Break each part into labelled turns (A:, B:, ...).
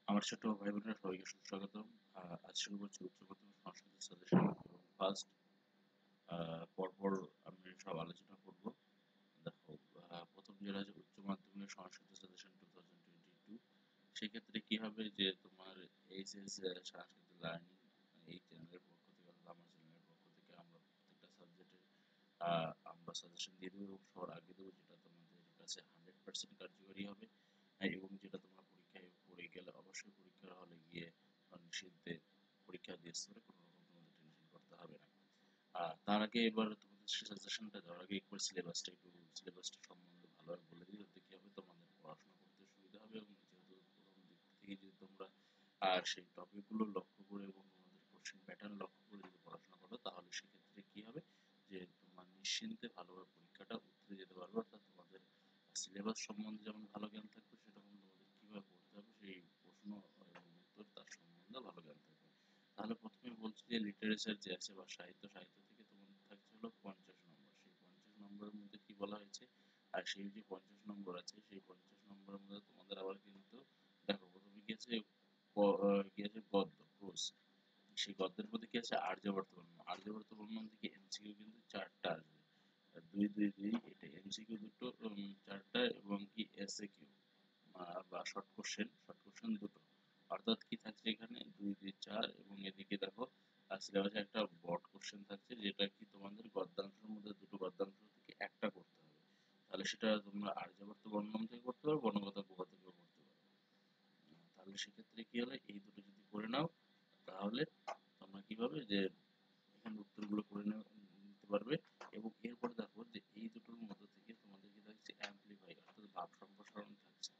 A: আমার ছোট ভাই বোনেরা সবাইকে সুস্বাগতম। আজ শুরু করছি উচ্চ মাধ্যমিক সংস্কৃত সাজেশন এবং ফার্স্ট পরপর আমি সব আলোচনা করব। দেখো, প্রথম যেটা হচ্ছে উচ্চ মাধ্যমিক সংস্কৃত সাজেশন 2022। সেক্ষেত্রে কি হবে যে তোমার এইচএস সংস্কৃত লার্নিং এই চ্যানেলের পক্ষ থেকে অর্থাৎ আমার চ্যানেলের পক্ষ থেকে আমরা প্রত্যেকটা সাবজেক্টের আমরা সাজেশন দিয়ে দেবো এবং সবার আগে দেবো, যেটা তোমাদের কাছে 100% কার্যকরী হবে। এবং যেটা তোমরা পরীক্ষায় পড়ে গেলে অবশ্যই পরীক্ষার হলে গিয়ে নিশ্চিন্তে পরীক্ষা দিয়ে আসতে পারে, কোনো রকম তোমাদের টেনশন করতে হবে না। তার আগে এবার তোমাদের সাজেশনটা দেওয়ার আগে একবার সিলেবাসটা সম্বন্ধে ভালোভাবে বলে দিই, যাতে কি হবে তোমাদের পড়াশোনা করতে সুবিধা হবে। এবং যেহেতু প্রথম দিক থেকে যদি তোমরা সেই টপিকগুলো লক্ষ্য করে এবং তোমাদের কোশ্চেন প্যাটার্ন লক্ষ্য করে যদি পড়াশোনা করো, তাহলে সেক্ষেত্রে কি হবে যে তোমার নিশ্চিন্তে ভালোভাবে পরীক্ষাটা উতরে যেতে পারবে। অর্থাৎ তোমাদের সিলেবাস সম্বন্ধে যেমন ভালো জ্ঞান থাকবে, সেরকম তোমাদের কিভাবে পড়তে হবে সেই প্রশ্ন এবং উত্তর তার সম্বন্ধে ভালো জ্ঞান থাকবে। তাহলে প্রথমে বলছি যে লিটারেচার যে আছে বা সাহিত্য থেকে তোমাদের থাকছে হলো 50 নম্বর। সেই 50 নম্বরের মধ্যে কি বলা হয়েছে, আর সেই যে 50 নম্বর আছে সেই 50 নম্বরের মধ্যে তোমাদের আবার কিন্তু দেখো, প্রথমে কি আছে কি আছে গদ্য প্রোজ। সেই গদ্যের মধ্যে কি আছে আর্যাবর্ত বর্ণ। আর্যাবর্ত বর্ণ থেকে এমসিকিউ কিন্তু 4টা আসবে, 2 2 2 এটা এমসিকিউ দুটো, 4টা এবং কি এসএকিউ বা শর্ট কোশ্চেন দুটো। অর্থাৎ কি থাকছে এখানে 2 2 4 এবং এদিকে দেখো সিলেবাসে একটা বড় কোশ্চেন থাকছে, যেটা কি তোমাদের গদ্যাংশের মধ্যে দুটো গদ্যাংশ থেকে একটা করতে হবে। তাহলে সেটা তোমরা আর্যাবর্ত বর্ণম থেকে করতে পারো, বর্ণগত গুহা থেকেও করতে পারো। তাহলে সেক্ষেত্রে কি হলো, এই দুটো যদি করে নাও তাহলে তোমরা কি হবে যে এখানে উত্তরগুলো করে নিতে পারবে। এবং এরপরে দেখো যে এই দুটোর মধ্যে থেকে তোমাদের কি থাকছে অ্যাম্পলিফাই অর্থাৎ ভাব সম্প্রসারণ থাকছে।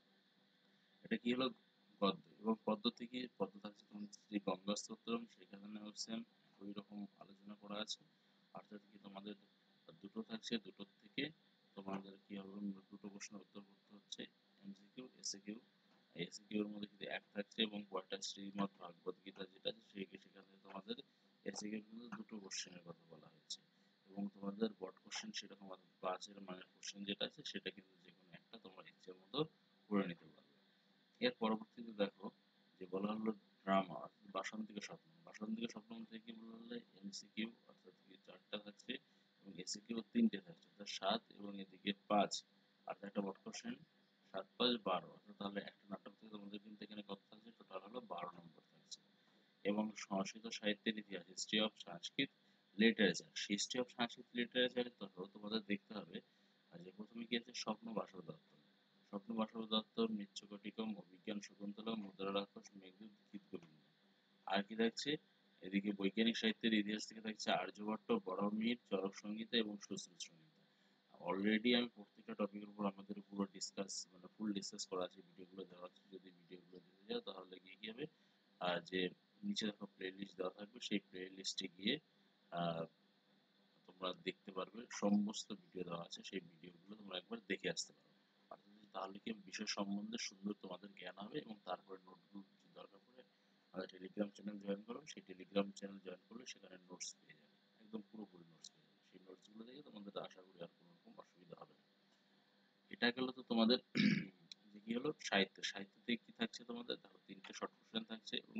A: এটা কি হলো গদ্য। এবং পদ্য থাকছে তোমাদের শ্রী গঙ্গা স্তোত্রম, সেখানেও সেম ওই রকম আলোচনা করা আছে। অর্থাৎ কি তোমাদের দুটো থাকছে, দুটোর থেকে তোমাদের কি হবে দুটো প্রশ্নের উত্তর করতে হচ্ছে, এমসিকিউ এসএকিউ। এসএকিউ এর মধ্যে যদি এক থাকছে এবং কয়টা শ্রীমদ্ ভাগবত গীতা যেটা আছে সেখানে তোমাদের এসএকিউ এর মধ্যে দুটো কোশ্চেনের কথা বলা হয়েছে। এবং তোমাদের বট কোশ্চেন সেরকম অর্থাৎ পাঁচের মানের কোশ্চেন যেটা আছে সেটা কিন্তু যে কোনো একটা তোমরা ইচ্ছের মতো করে নিতে পারবে। এর পরবর্তীতে দেখো যে বলা হলো ড্রামা বাসন্তিকা স্বপ্ন। বাসন্তিকা স্বপ্ন থেকে কি বলা হলো এমসিকিউ অর্থাৎ কি 4টা থাকছে এবং এসিকিউ 3টে থাকছে, অর্থাৎ 7 এবং এদিকে 5 আর একটা বট কোশ্চেন। 7 5 12, অর্থাৎ তাহলে একটা নাটক থেকে তোমাদের কিন্তু এখানে কত থাকছে, টোটাল হলো 12 নম্বর থাকছে। এবং সংস্কৃত সাহিত্যের ইতিহাস history of Sanskrit literature, history of Sanskrit লিটারেচারে তোমাদের দেখতে হবে যে প্রথমে কি আছে স্বপ্ন বাসব দত্ত। স্বপ্ন বাসব দত্ত মৃচ্ছকটিকম, অভিজ্ঞান শকুন্তলা, মুদ্রা রাক্ষস, মেঘদূত, গীতগোবিন্দ। আর কি থাকছে এদিকে বৈজ্ঞানিক সাহিত্যের ইতিহাস থেকে থাকছে আর্যভট্ট, বরাহমিহির, চরক সংহিতা এবং সুশ্রুত সংহিতা। অলরেডি আমি প্রত্যেকটা টপিকের উপর আমাদের পুরো ফুল ডিসকাস করা আছে, ভিডিওগুলো দেওয়া আছে। যদি ভিডিওগুলো দিতে যাও তাহলে গিয়ে কি হবে যে নিচে দেখো প্লে লিস্ট দেওয়া থাকবে, সেই প্লে লিস্টে গিয়ে আহ, তোমরা দেখতে পারবে সমস্ত ভিডিও দেওয়া আছে, সেই ভিডিওগুলো তোমরা একবার দেখে আসতে পারো। তাহলে কি বিষয় সম্বন্ধে সুন্দর তোমাদের জ্ঞান হবে। এবং তারপরে নোটগুলো দরকার পড়ে আমাদের টেলিগ্রাম চ্যানেল জয়েন করো, সেই টেলিগ্রাম চ্যানেল জয়েন করলে সেখানে নোটস পেয়ে যাবে, একদম পুরোপুরি নোটস পেয়ে যাবে। সেই নোটসগুলো দেখে তোমাদের আশা করি আর কোনো রকম অসুবিধা হবে না। এটা গেল তো তোমাদের যে কি হলো সাহিত্যতে কি থাকছে তোমাদের দেখো 3টে শর্ট কোশ্চেন থাকছে এবং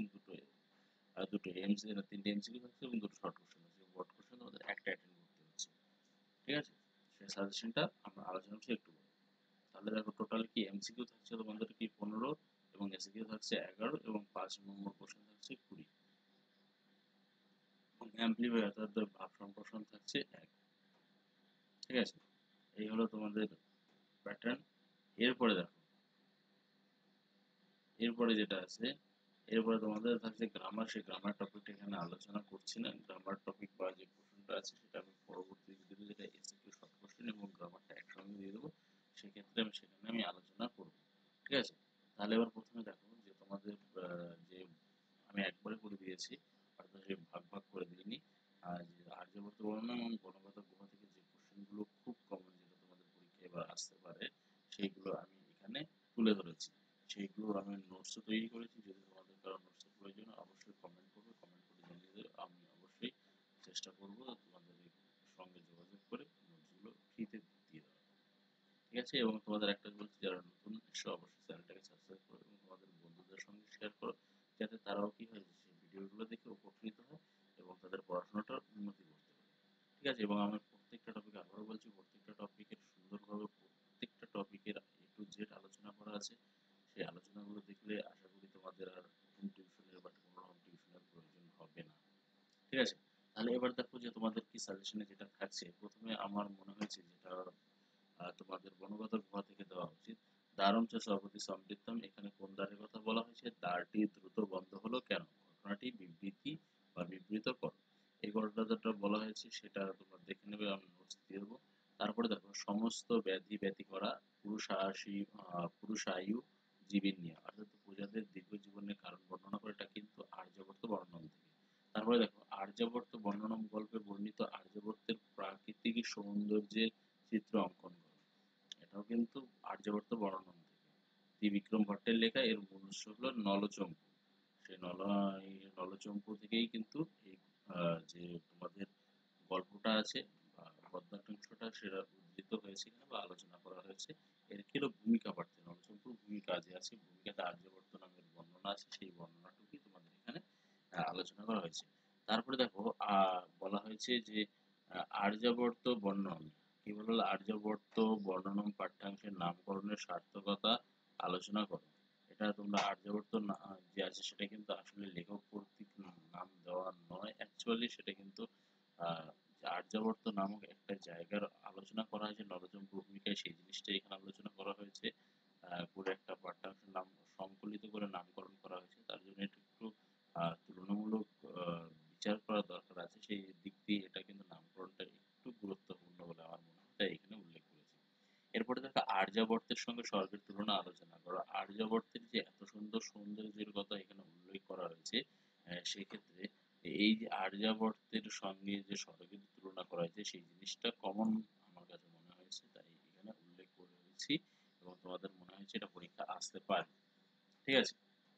A: দুটো এমসি 3টে এমসিকিউ থাকছে এবং দুটো শর্ট কোশ্চেন থাকছে। বড় কোশ্চেন তোমাদের একটা অ্যাটেন্ড করতে হচ্ছে। ঠিক আছে, সেই সাজেশনটা আমরা আলোচনা করছি একটু পরে। তাহলে দেখো টোটাল কি এমসিকিউ থাকছে তোমাদের কি 15 এবং এসিকিউ থাকছে 11 এবং 5 নম্বর কোশ্চেন থাকছে 20 এবং অ্যাম্পলিফাই অর্থাৎ ভাব সম্প্রসারণ থাকছে 1। ঠিক আছে, এই হলো তোমাদের প্যাটার্ন। এরপরে দেখো, এরপরে যেটা আছে এরপরে তোমাদের থাকছে গ্রামার। সেই গ্রামার টপিকটা এখানে আলোচনা করছি না। গ্রামার টপিক বা যে কোশ্চেনটা আছে সেটা আমি পরবর্তী ভিডিওতে, যেটা এসিকিউ শর্ট কোশ্চেন এবং গ্রামারটা একসঙ্গে দিয়ে দেবো, সেক্ষেত্রে সেখানে আমি আলোচনা করব। ঠিক আছে, তাহলে এবার প্রথমে দেখো যে তোমাদের যে আমি একবারে করে দিয়েছি, অর্থাৎ যে ভাগ ভাগ করে দিইনি। আর যে আর্যভট্ট বর্ণনা এবং গণগত গুহা থেকে যে কোশ্চেনগুলো খুব কমন, যেটা তোমাদের পরীক্ষায় এবার আসতে পারে, সেইগুলো আমি এখানে তুলে ধরেছি। সেইগুলো আমি নোটসও তৈরি করেছি। যদি তোমাদের কারো নোটসের প্রয়োজন হয় অবশ্যই কমেন্ট করবে, কমেন্ট করে জানিয়ে দেবে। আমি অবশ্যই চেষ্টা করব তোমাদের সঙ্গে যোগাযোগ করে নোটসগুলো ফ্রিতে দিয়ে দেওয়া। ঠিক আছে, এবং তোমাদের একটা বলছি, যারা নতুন এসে অবশ্যই চ্যানেলটাকে সাবস্ক্রাইব করো এবং তোমাদের বন্ধুদের সঙ্গে শেয়ার করো, যাতে তারাও কি হয় সেই ভিডিওগুলো দেখে উপকৃত হয় এবং তাদের পড়াশোনাটার উন্নতি করতে পারে। ঠিক আছে, এবং আমি প্রত্যেকটা টপিক আবারও বলছি, প্রত্যেকটা টপিকের সুন্দরভাবে প্রত্যেকটা টপিকের A to Z আলোচনা করা আছে। সেই আলোচনাগুলো দেখলে আশা করি তোমাদের আর হোম টিউশনের বা কোনো রকম টিউশনের প্রয়োজন হবে না। ঠিক আছে, তাহলে এবার দেখো যে তোমাদের কি সাজেশনে যেটা থাকছে, প্রথমে আমার মনে হয়েছে যেটা তোমাদের বনগত গুহা থেকে দেওয়া উচিত। দ্বারম চ সর্বতি সমৃদ্ধম, এখানে কোন দ্বারের কথা বলা হয়েছে? দ্বারটি দ্রুত বন্ধ হলো কেন? ঘটনাটি বিবৃতি বা বিবৃতকর। এই ঘটনাটা বলা হয়েছে, সেটা তোমরা দেখে নেবে, আমি নোটস দিয়ে দেবো। তারপরে দেখো সমস্ত ব্যাধি ব্যতি করা পুরুষায়ু জীবের নিয়ে, অর্থাৎ প্রজাদের দীর্ঘ জীবনের কারণ বর্ণনা করে, এটা কিন্তু আর্যাবর্ত বর্ণন থেকে। তারপরে দেখো আর্যাবর্ত বর্ণনম গল্পে বর্ণিত আর্যাবর্তের প্রাকৃতিক সৌন্দর্যের চিত্র অঙ্কন করো, এটাও কিন্তু আর্যাবর্ত বর্ণন থেকে। ত্রিবিক্রম ভট্টের লেখা, এর মূল উৎস হলো নলচম্পু। সেই এই নলচম্পু থেকেই কিন্তু এই যে তোমাদের গল্পটা আছে বা গদ্যাংশটা সেটা উদ্ধৃত হয়েছে এখানে বা আলোচনা করা হয়েছে। এর কি হলো ভূমিকা পাঠ্য, নলচম্পুর ভূমিকা যে আছে, ভূমিকাতে আর্যাবর্ত নামের বর্ণনা আছে, সেই বর্ণনাটুকুই তোমাদের এখানে আলোচনা করা হয়েছে। তারপরে দেখো বলা হয়েছে যে আর্যাবর্ত বর্ণন, কি বললো? আর্যাবর্ত বর্ণনম পাঠ্যাংশের নামকরণের সার্থকতা আলোচনা করো। এটা তোমরা আর্যাবর্ত যে আছে সেটা কিন্তু আসলে লেখক কর্তৃক নাম দেওয়া নয়, অ্যাকচুয়ালি সেটা কিন্তু যে আর্যাবর্ত নামক একটা জায়গার আলোচনা করা হয়েছে নলচম্পু ভূমিকায়, সেই জিনিসটা এখানে আলোচনা করা হয়েছে। পুরো একটা পাঠ্যাংশের নাম সংকলিত করে নামকরণ করা হয়েছে, তার জন্য এটা একটু তুলনামূলক বিচার করা দরকার আছে, সেই দিক দিয়ে এটা কিন্তু নামকরণটা একটু গুরুত্বপূর্ণ বলে আমার মনে হয়, তাই এখানে উল্লেখ করেছি। এরপরে দেখো আর্যাবর্তের সঙ্গে স্বর্গের তুলনা আলোচনা করো। আর্যাবর্তের যে এত সুন্দর সৌন্দর্যের কথা এখানে উল্লেখ করা হয়েছে, সেক্ষেত্রে এই যে আর্যাবর্তের সঙ্গে যে স্বর্গের তুলনা করা হয়েছে, সেই জিনিসটা কমন আমার কাছে মনে হয়েছে, তাই এখানে উল্লেখ করেছি এবং তোমাদের মনে হয়েছে এটা পরীক্ষা আসতে পারে। ঠিক আছে,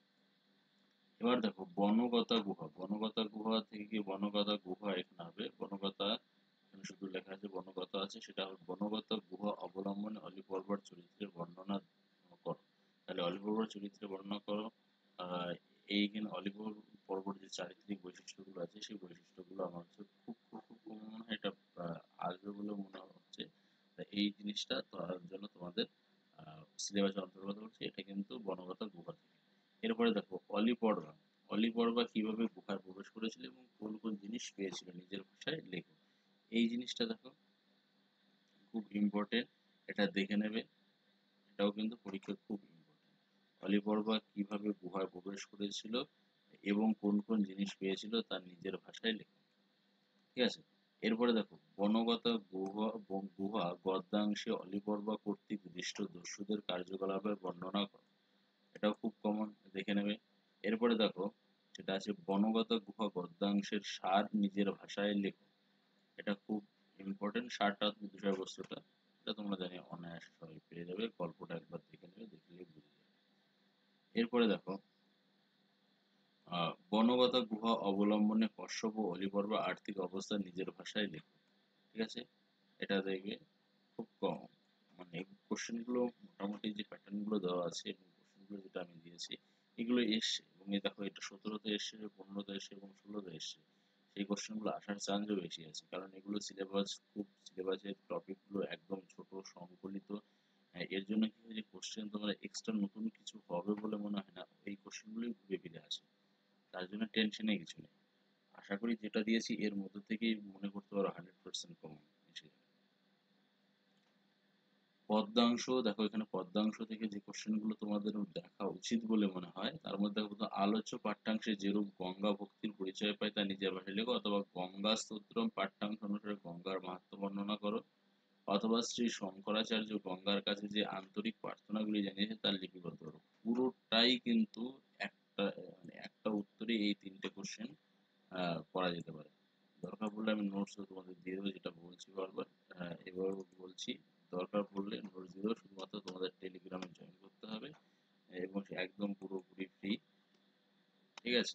A: এবার দেখো বনগতা গুহা। বনগতা গুহা থেকে কি বনগতা গুহা এখানে হবে বনগতা, এখানে শুধু লেখা আছে বনগতা আছে, সেটা হবে বনগতা গুহা অবলম্বনে অলি পর্বত চরিত্রের বর্ণনা করো। তাহলে অলি পর্বত চরিত্রের বর্ণনা করো। এইখানে অলি পর্বত যে চারিত্রিক বৈশিষ্ট্যগুলো আছে, সেই বৈশিষ্ট্যগুলো আমার কাছে খুব খুব খুব কম মনে হয়, এটা আসবে বলে মনে হচ্ছে। এই জিনিসটা তার জন্য তোমাদের সিলেবাসে অন্তর্গত হচ্ছে, এটা কিন্তু বনগতা গুহা থেকে। এরপরে দেখো অলি পর্বা। অলি পর্বা কিভাবে গুহায় প্রবেশ করেছিল এবং কোন কোন জিনিস পেয়েছিল, নিজের ভাষায় লেখো। এই জিনিসটা দেখো খুব ইম্পর্টেন্ট, এটা দেখে নেবে, এটাও কিন্তু পরীক্ষা খুব ইম্পর্টেন্ট। অলি পর্বা কিভাবে গুহায় প্রবেশ করেছিল এবং কোন কোন জিনিস পেয়েছিল তার নিজের ভাষায় লেখো। ঠিক আছে, এরপরে দেখো বনগত গুহা গুহা গদ্যাংশে অলি পর্বা কর্তৃক দৃষ্ট দস্যুদের কার্যকলাপের বর্ণনা করো, এটাও খুব কমন, দেখে নেবে। এরপরে দেখো যেটা আছে বনগত গুহা গদ্যাংশের সার নিজের ভাষায় লেখো, এটা খুব ইম্পর্টেন্ট, সারটা বিষয়বস্তুটা এটা তোমরা জানি অনায়াসে সবাই পেয়ে যাবে, গল্পটা একবার দেখে নেবে, দেখলেই বুঝে যাবে। এরপরে দেখো বনগত গুহা অবলম্বনে কশ্যপ ও অলিপর্বা আর্থিক অবস্থা নিজের ভাষায় লেখো। ঠিক আছে, এটা দেখবে খুব কম, মানে কোশ্চেন গুলো মোটামুটি যে প্যাটার্ন গুলো দেওয়া আছে এবং কোশ্চেন গুলো যেটা আমি দিয়েছি এগুলো এসছে, এবং এই দেখো এটা 17তে এসছে, 15তে এসছে এবং 16তে এসছে। সেই কোশ্চেন গুলো আসার চান্সও বেশি আছে, কারণ এগুলো সিলেবাস খুব, সিলেবাসের টপিক গুলো একদম ছোট সংকলিত। এর জন্য কি হয় যে কোশ্চেন তোমার এক্সট্রা নতুন কিছু হবে বলে মনে হয় না, এই কোশ্চেন গুলোই ঘুরে ফিরে আসে, তার জন্য টেনশনে কিছু নেই। আশা করি যেটা দিয়েছি এর মধ্যে থেকেই মনে করতে পারো 100% কমন এসে যাবে। পদ্মাংশ দেখো, এখানে পদ্মাংশ থেকে যে কোশ্চেন গুলো তোমাদের দেখা উচিত বলে মনে হয়, তার মধ্যে দেখো আলোচ্য পাঠ্যাংশে যেরূপ গঙ্গা ভক্তির পরিচয় পায় তা নিজের ভাষায় লেখো, অথবা গঙ্গা স্তোত্রম পাঠ্যাংশ অনুসারে গঙ্গার মাহাত্ম্য বর্ণনা করো, অথবা শ্রী শঙ্করাচার্য গঙ্গার কাছে যে আন্তরিক প্রার্থনাগুলি জানিয়েছে তার লিপিবদ্ধ করো। পুরোটাই কিন্তু একটা মানে একটা উত্তরে এই তিনটে কোশ্চেন করা যেতে পারে। দরকার পড়লে আমি নোটসও তোমাদের দিয়ে দেবো, যেটা বলছি বারবার, এবার বলছি, দরকার পড়লে নোটস দিয়ে দেবো, শুধুমাত্র তোমাদের টেলিগ্রামে জয়েন করতে হবে এবং একদম পুরোপুরি ফ্রি। ঠিক আছে,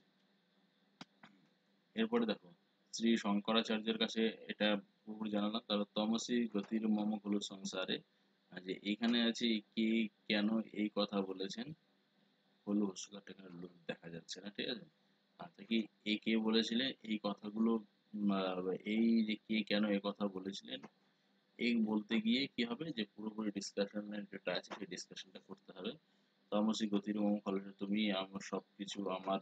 A: এরপরে দেখো শ্রী শঙ্করাচার্যের কাছে এটা পুরোপুরি জানালাম। তারপর তমসি গতির মম খলু সংসারে, যে এইখানে আছে কে কেন এই কথা বলেছেন, হলু হস্যকার এখানে লোক দেখা যাচ্ছে না, ঠিক আছে। আচ্ছা, কি এই কে বলেছিলেন এই কথাগুলো, এই যে কে কেন এই কথা বলেছিলেন, এই বলতে গিয়ে কি হবে যে পুরোপুরি ডিসকাশনের যেটা আছে সেই ডিসকাশনটা করতে হবে। তমসি গতির্মম ফলে তুমি আমার সবকিছু আমার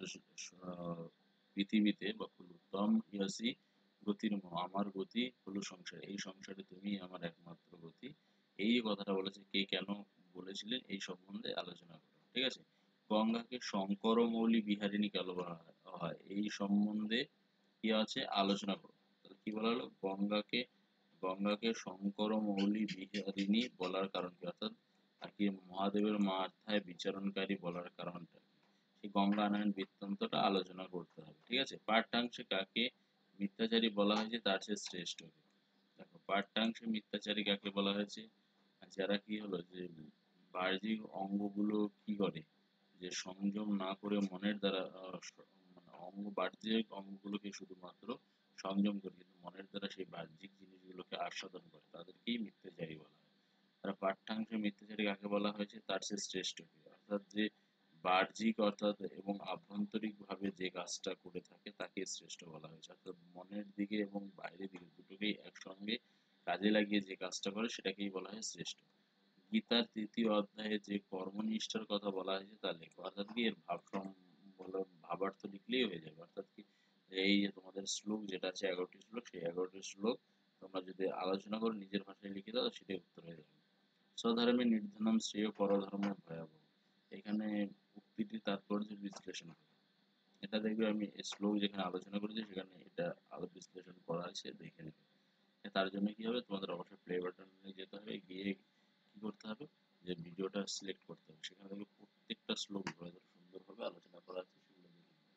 A: পৃথিবীতে বা হলো তম ইয়াসি গতির্মম, আমার গতি হলো সংসার, এই সংসারে তুমি আমার একমাত্র গতি। এই যে কথাটা বলেছে কে কেন বলেছিলেন এই সম্বন্ধে আলোচনা করো, ঠিক আছে। গঙ্গাকে শঙ্কর মৌলি বিহারিণী কেন বলা হয় এই সম্বন্ধে কি আছে আলোচনা করো। তাহলে কি বলা হলো, গঙ্গাকে শঙ্কর মৌলি বিহারিণী বলার কারণ কি, অর্থাৎ আর কি মহাদেবের মাথায় বিচরণকারী বলার কারণটা কি? সেই গঙ্গা আনয়ন বৃত্তান্তটা আলোচনা করতে হবে, ঠিক আছে। পাঠ্যাংশে কাকে মিথ্যাচারী বলা হয়েছে তার চেয়ে শ্রেষ্ঠ কে? দেখো পাঠ্যাংশে মিথ্যাচারী কাকে বলা হয়েছে, আর যারা কি হলো যে বাহ্যিক অঙ্গগুলো কি করে, যে সংযম না করে মনের দ্বারা মানে বাহ্যিক অঙ্গগুলোকে শুধুমাত্র সংযম করে কিন্তু মনের দ্বারা সেই বাহ্যিক জিনিসগুলোকে আস্বাদন করে তাদেরকেই মিথ্যাচারী বলা হয়। আর পাঠ্যাংশে মিথ্যাচারী কাকে বলা হয়েছে তার চেয়ে শ্রেষ্ঠ কে? অর্থাৎ যে বাহ্যিক অর্থাৎ এবং আভ্যন্তরিক ভাবে যে কাজটা করে থাকে তাকে শ্রেষ্ঠ বলা হয়েছে, অর্থাৎ মনের দিকে এবং বাইরের দিকে দুটোকেই একসঙ্গে কাজে লাগিয়ে যে কাজটা করে সেটাকেই বলা হয় শ্রেষ্ঠ। গীতার ৩য় অধ্যায়ে যে কর্মনিষ্ঠার কথা বলা হয়েছে তা লেখো, অর্থাৎ কি এর ভাবার্থ লিখলেই হয়ে যাবে। অর্থাৎ কি এই যে তোমাদের শ্লোক যেটা আছে 11টি শ্লোক, সেই 11টি শ্লোক তোমরা যদি আলোচনা করে নিজের ভাষায় লিখে দাও সেটাই উত্তর হয়ে যাবে। স্বধর্মে নির্ধনম শ্রেয় পরধর্ম ভয়াবহ, এখানে উক্তিটির তাৎপর্য বিশ্লেষণ করো। এটা দেখবে আমি শ্লোক যেখানে আলোচনা করেছি সেখানে এটা আরো বিশ্লেষণ করা আছে, দেখে নেবে। তার জন্য কি হবে, তোমাদের অবশ্যই প্লে বাটনে যেতে হবে, গিয়ে কি করতে হবে যে ভিডিওটা সিলেক্ট করতে হবে, সেখানে দেখবে প্রত্যেকটা শ্লোক সুন্দরভাবে আলোচনা করা আছে, সেগুলো দেখে নেবে।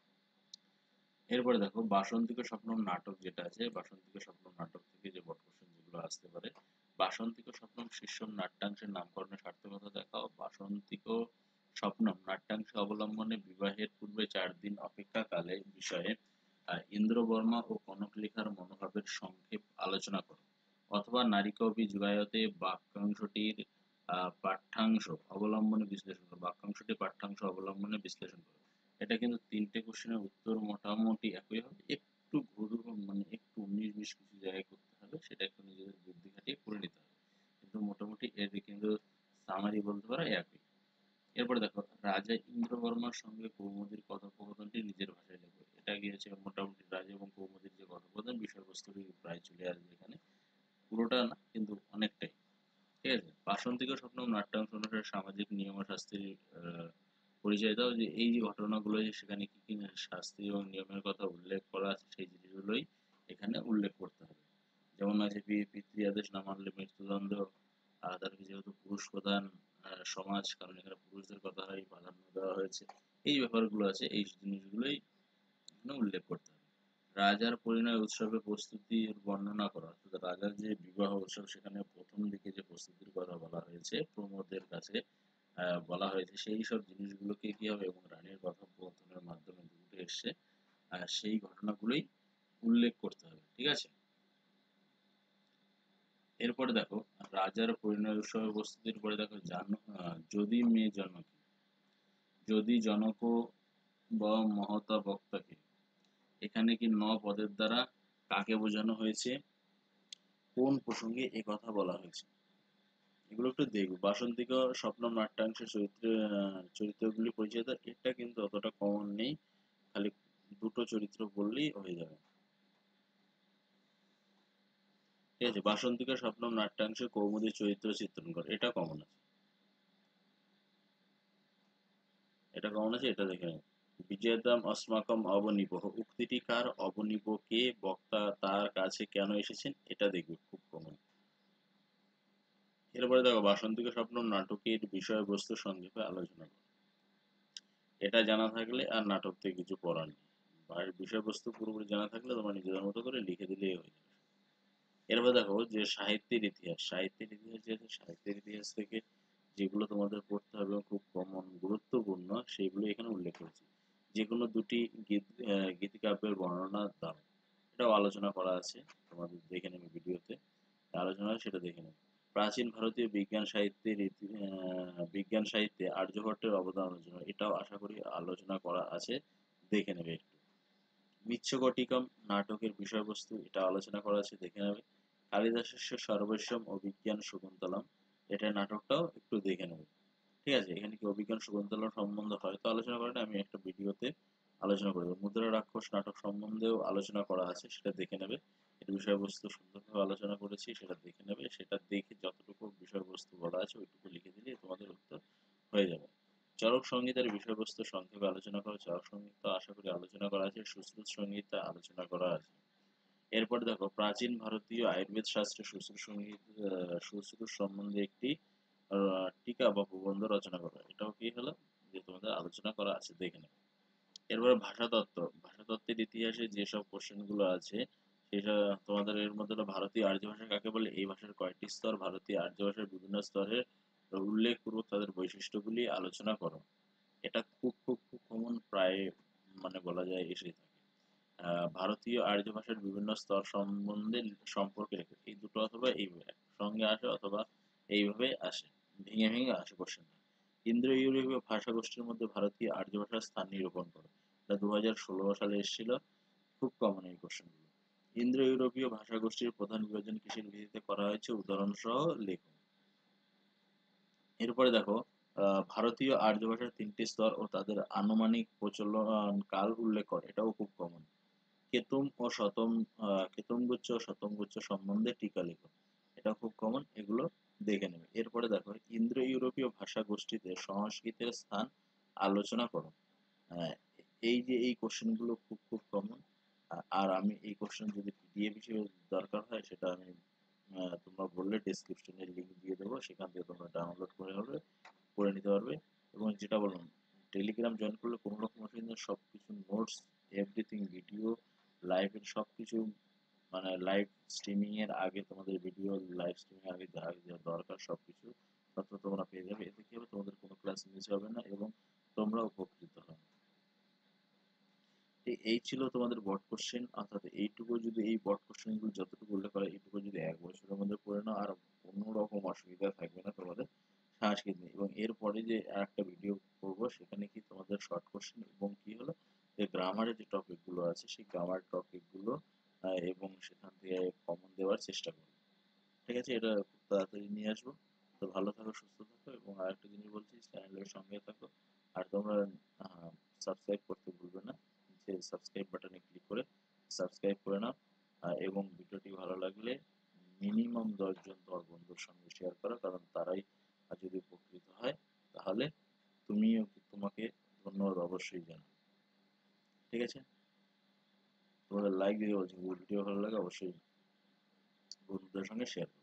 A: এরপরে দেখো বাসন্তিক স্বপ্নম নাটক যেটা আছে, বাসন্তিক স্বপ্নম নাটক থেকে যে বড় কোশ্চেন যেগুলো আসতে পারে, বাসন্তিক স্বপ্নম শীর্ষম নাট্যাংশের নামকরণের সার্থকতা দেখাও। বাসন্তিক স্বপ্নম নাট্যাংশ অবলম্বনে বিবাহের পূর্বে 4 দিন অপেক্ষাকালে বিষয়ে ইন্দ্রবর্মা ও কনকলেখার মনোভাবের সংক্ষেপ আলোচনা করো। অথবা নারীকবি যুগায়তে বাক্যাংশটির পাঠ্যাংশ অবলম্বনে বিশ্লেষণ করো, বাক্যাংশটি পাঠ্যাংশ অবলম্বনে বিশ্লেষণ করো। এটা কিন্তু 3টে কোশ্চেনের উত্তর মোটামুটি একই হবে, একটু ঘুরু মানে একটু 19-20 কিছু জায়গায় করতে হবে, সেটা একটু নিজেদের বুদ্ধি খাটিয়ে করে নিতে হবে, কিন্তু মোটামুটি এর কিন্তু সামারি বলতে পারো একই। এরপরে দেখো রাজা ইন্দ্রবর্মার সঙ্গে কৌমুদীর কথোপকথনটি নিজের ভাষায় লেখো। এটা গিয়েছে মোটামুটি রাজা এবং কৌমুদীর যে কথোপকথন বিষয়বস্তুটি প্রায় চলে আসবে এখানে, পুরোটা না কিন্তু অনেকটাই, ঠিক আছে। বাসন্তিক স্বপ্ন নাট্যাংশ অনুসারে সামাজিক নিয়ম ও শাস্তির পরিচয় দাও, যে এই যে ঘটনাগুলো সেখানে কি কি শাস্তি এবং নিয়মের কথা উল্লেখ করা আছে সেই জিনিসগুলোই এখানে উল্লেখ করতে হবে। যেমন আছে পিতৃ আদেশ না মানলে মৃত্যুদণ্ড, তারপরে যেহেতু পুরুষ প্রধান সমাজ, কারণ এখানে পুরুষদের কথা প্রাধান্য দেওয়া হয়েছে, এই ব্যাপারগুলো আছে এই জিনিসগুলোই এখানে উল্লেখ করতে হবে। রাজার পরিণয় উৎসবের প্রস্তুতির বর্ণনা করা, অর্থাৎ রাজার যে বিবাহ উৎসব সেখানে প্রথম দিকে যে প্রস্তুতির কথা বলা হয়েছে প্রমোদের কাছে বলা হয়েছে, সেই সব জিনিসগুলোকে কি হবে এবং রানীর কথোপকথনের মাধ্যমে উঠে এসছে সেই ঘটনাগুলোই উল্লেখ করতে হবে, ঠিক আছে। এরপরে দেখো রাজার পরিণয় উৎসবের প্রস্তুতির পরে দেখো যদি মেয়ে জনকী, যদি জনক বা মহতা বক্তাকে, এখানে কি পদের দ্বারা কাকে বোঝানো হয়েছে, কোন প্রসঙ্গে এ কথা বলা হয়েছে, এগুলো একটু দেখবো। বাসন্তিক স্বপ্নম নাট্যাংশের চরিত্রগুলি পরিচয় দাও, এটা কিন্তু অতটা কমন নেই, খালি দুটো চরিত্র বললেই হয়ে যাবে, ঠিক আছে। বাসন্তিক স্বপ্নম নাট্যাংশে কৌমুদীর চরিত্র চিত্রণ কর, এটা কমন আছে, এটা কমন আছে, এটা দেখে নেব। বিজয়দাম অস্মাকম অবনিবহ, উক্তিটি কার, অবনিব কে, বক্তা তার কাছে কেন এসেছেন, এটা দেখবে খুব কমন। এরপরে দেখো বাসন্তিক স্বপ্নম নাটকের বিষয়বস্তু সংক্ষেপে আলোচনা করো, এটা জানা থাকলে আর নাটক থেকে কিছু পড়ার নেই, আর বিষয়বস্তু পুরোপুরি জানা থাকলে তোমার নিজেদের মতো করে লিখে দিলেই হয়ে যাবে। এরপর দেখো যে সাহিত্যের ইতিহাস, সাহিত্যের ইতিহাস যে আছে সাহিত্যের ইতিহাস থেকে যেগুলো তোমাদের পড়তে হবে এবং খুব কমন গুরুত্বপূর্ণ সেইগুলো এখানে উল্লেখ করেছি। যে কোনো দুটি গীতিকাব্যের বর্ণনা দাও, এটাও আলোচনা করা আছে, তোমাদের দেখে নেবে ভিডিওতে আলোচনা হয় সেটা দেখে নেবে। প্রাচীন ভারতীয় বিজ্ঞান সাহিত্যে আর্যভট্টের অবদান আলোচনা, এটাও আশা করি আলোচনা করা আছে, দেখে নেবে একটু। মিচ্ছকটিকম নাটকের বিষয়বস্তু, এটা আলোচনা করা আছে, দেখে নেবে। কালিদাসের সর্বেশ্বম অভিজ্ঞান শকুন্তলম, এটা নাটকটাও একটু দেখে নেবে। ঠিক আছে, এখানে কি অভিজ্ঞান শকুন্তলম সম্বন্ধে হয়তো আলোচনা করেন, আমি একটা ভিডিওতে আলোচনা করবো। মুদ্রা রাক্ষস নাটক সম্বন্ধেও আলোচনা করা আছে, সেটা দেখে নেবে। এর বিষয়বস্তু সুন্দরভাবে আলোচনা করেছি, সেটা দেখে নেবে। সেটা দেখে যতটুকু বিষয়বস্তু বলা আছে ওইটুকু লিখে দিলে তোমাদের উত্তর হয়ে যাবে। চরক সংহিতার বিষয়বস্তু সংক্ষেপে আলোচনা করা। চরক সংহিতা আশা করি আলোচনা করা আছে, সুশ্রুত সংহিতা আলোচনা করা আছে। এরপর দেখো, প্রাচীন ভারতীয় আয়ুর্বেদ শাস্ত্রে সুশ্রুত সম্বন্ধে একটি টিকা বা প্রবন্ধ রচনা করা, এটাও কি হলো যে তোমাদের আলোচনা করা আছে, দেখে নেবে। এরপরে ভাষাতত্ত্ব, ভাষাতত্ত্বের ইতিহাসে যেসব কোশ্চেন গুলো আছে সেটা তোমাদের এর মধ্যে হলো ভারতীয় আর্য ভাষা কাকে বলে, এই ভাষার কয়টি স্তর, ভারতীয় আর্য ভাষার বিভিন্ন স্তরের উল্লেখপূর্বক তাদের বৈশিষ্ট্যগুলি আলোচনা করো। এটা খুব খুব খুব কমন, প্রায় মানে বলা যায় এসে থাকে। ভারতীয় আর্য ভাষার বিভিন্ন স্তর সম্বন্ধে সম্পর্কে লেখো, এই দুটো অথবা এইভাবে সঙ্গে আসে অথবা এইভাবে আসে, ভেঙে ভেঙে আসে কোশ্চেনটা। ইন্দো ইউরোপীয় ভাষা গোষ্ঠীর মধ্যে ভারতীয় আর্য ভাষার স্থান নিরূপণ করো, এটা 2016 সালে এসেছিল, খুব কমন এই কোশ্চেনগুলো। ইন্দো ইউরোপীয় ভাষা গোষ্ঠীর প্রধান বিভাজন কিসের ভিত্তিতে করা হয়েছে, উদাহরণ সহ লেখো। এরপরে দেখো, ভারতীয় আর্য ভাষার 3টি স্তর ও তাদের আনুমানিক প্রচলন কাল উল্লেখ করে, এটাও খুব কমন। কেতুম ও শতম কেতুমগুচ্ছ ও শতমগুচ্ছ সম্বন্ধে টিকা লেখো, এটা খুব কমন, এগুলো দেখে নেবে। এরপরে দেখো, ইন্দো ইউরোপীয় ভাষা গোষ্ঠীতে সংস্কৃতের স্থান আলোচনা করো। আহ, এই যে এই কোশ্চেন গুলো খুব খুব কমন। আর আমি এই কোশ্চেন যদি পিডিএফ হিসেবে দরকার হয়, সেটা আমি তোমরা বললে ডেসক্রিপশনে লিঙ্ক দিয়ে দেবো, সেখান থেকে তোমরা ডাউনলোড করে নিতে পারবে। এবং যেটা বললাম, টেলিগ্রাম জয়েন করলে কোনো রকম অসুবিধা নেই, সবকিছু নোটস, এভরিথিং, ভিডিও, লাইভের সবকিছু, মানে লাইভ স্ট্রিমিং এর আগে তোমাদের ভিডিও, লাইভ স্ট্রিমিং এর আগে যা যা দরকার সবকিছু তথ্য তোমরা পেয়ে যাবে। এতে কি হবে, তোমাদের কোনো ক্লাস মিস হবে না এবং তোমরা উপকৃত হবে। এই ছিল তোমাদের বট কোশ্চেন, অর্থাৎ এইটুকু যদি এই বট কোশ্চেন গুলো যতটুকু উল্লেখ করা, এইটুকু যদি 1 বছরের মধ্যে পড়ে নাও, আর কোনো রকম অসুবিধা থাকবে না তোমাদের সংস্কৃত নিয়ে। এবং এরপরে যে আরেকটা ভিডিও করবো, সেখানে কি তোমাদের শর্ট কোশ্চেন এবং কি হলো যে গ্রামারের যে টপিক গুলো আছে সেই গ্রামার টপিক গুলো এবং সেখান থেকে কমন দেওয়ার চেষ্টা করবো। ঠিক আছে, এটা খুব তাড়াতাড়ি নিয়ে আসবো। তো ভালো থাকো, সুস্থ থাকো, এবং আরেকটা জিনিস বলছি, চ্যানেলের সঙ্গে থাকো। আর তোমরা সাবস্ক্রাইব করতে ভুলবে না, যে সাবস্ক্রাইব বাটনে ক্লিক করে সাবস্ক্রাইব করে নাও। এবং ভিডিওটি ভালো লাগলে মিনিমাম 10 জন তোমার বন্ধুর সঙ্গে শেয়ার করো, কারণ তারাই যদি উপকৃত হয় তাহলে তোমাকে ধন্যবাদ অবশ্যই জানাবো। ঠিক আছে, তোমাদের লাইক দিয়ে বলছি, ভিডিও ভালো লাগে অবশ্যই বন্ধুদের সঙ্গে শেয়ার করো।